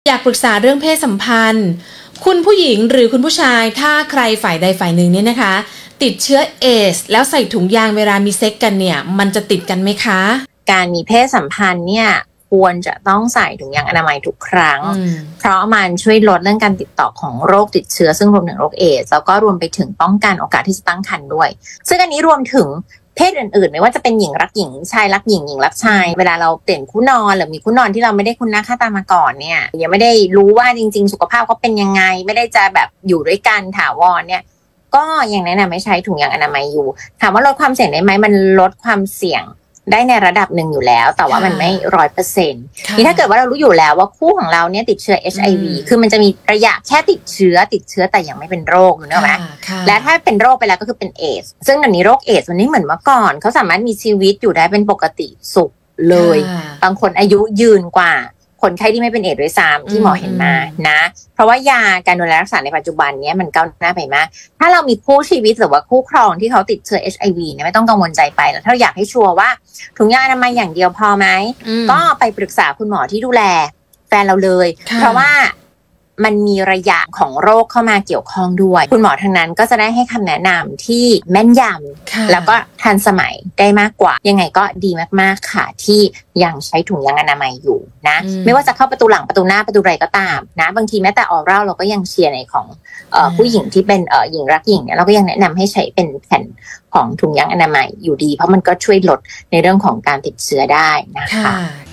อยากปรึกษาเรื่องเพศสัมพันธ์คุณผู้หญิงหรือคุณผู้ชายถ้าใครฝ่ายใดฝ่ายหนึ่งเนี่ยนะคะติดเชื้อเอสแล้วใส่ถุงยางเวลามีเซ็กกันเนี่ยมันจะติดกันไหมคะการมีเพศสัมพันธ์เนี่ยควรจะต้องใส่ถุงยางอนามัยทุกครั้งเพราะมันช่วยลดเรื่องการติดต่อของโรคติดเชื้อซึ่งรวมถึงโรคเอดส์แล้วก็รวมไปถึงป้องกันโอกาสที่จะตั้งครรภ์ด้วยซึ่งอันนี้รวมถึงเพศอื่นๆไม่ว่าจะเป็นหญิงรักหญิงชายรักหญิงหญิงรักชายเวลาเราเปลี่ยนคู่นอนหรือมีคู่นอนที่เราไม่ได้คุ้นหน้าค่าตามาก่อนเนี่ยยังไม่ได้รู้ว่าจริงๆสุขภาพเขาเป็นยังไงไม่ได้จะแบบอยู่ด้วยกันถาวรเนี่ยก็ยังแนะนำไม่ใช้ถุงยางอนามัยอยู่ถามว่าลดความเสี่ยงได้ไหมมันลดความเสี่ยงได้ในระดับหนึ่งอยู่แล้วแต่ว่ามันไม่ 100% นี่ถ้าเกิดว่าเรารู้อยู่แล้วว่าคู่ของเราเนี่ยติดเชื้อ HIV คือมันจะมีระยะแค่ติดเชื้อแต่ยังไม่เป็นโรคอยู่เนอะไหมและถ้าเป็นโรคไปแล้วก็คือเป็นเอดส์ซึ่งตอนนี้โรคเอดส์มันไม่เหมือนเมื่อก่อนเขาสามารถมีชีวิตอยู่ได้เป็นปกติสุขเลยบางคนอายุยืนกว่าคนไข้ที่ไม่เป็นเอดส์ด้วยซ้ำที่หมอเห็นมานะเพราะว่ายาการดูแลรักษาในปัจจุบันนี้มันก้าวหน้าไปมากถ้าเรามีคู่ชีวิตหรือว่าคู่ครองที่เขาติดเชื้อ HIV เนี่ยไม่ต้องกังวลใจไปแล้วถ้าอยากให้ชัวร์ว่าถุงยางอนามัยอย่างเดียวพอไหมก็ไปปรึกษาคุณหมอที่ดูแลแฟนเราเลยเพราะว่ามันมีระยะของโรคเข้ามาเกี่ยวข้องด้วยคุณหมอทางนั้นก็จะได้ให้คำแนะนำที่แม่นยำแล้วก็ทันสมัยได้มากกว่ายังไงก็ดีมากๆค่ะที่ยังใช้ถุงยางอนามัยอยู่นะไม่ว่าจะเข้าประตูหลังประตูหน้าประตูไรก็ตามนะบางทีแม้แต่ออรัลเราก็ยังเชียร์ในของผู้หญิงที่เป็นหญิงรักหญิงเนี่ยเราก็ยังแนะนำให้ใช้เป็นแผ่นของถุงยางอนามัยอยู่ดีเพราะมันก็ช่วยลดในเรื่องของการติดเชื้อได้นะคะ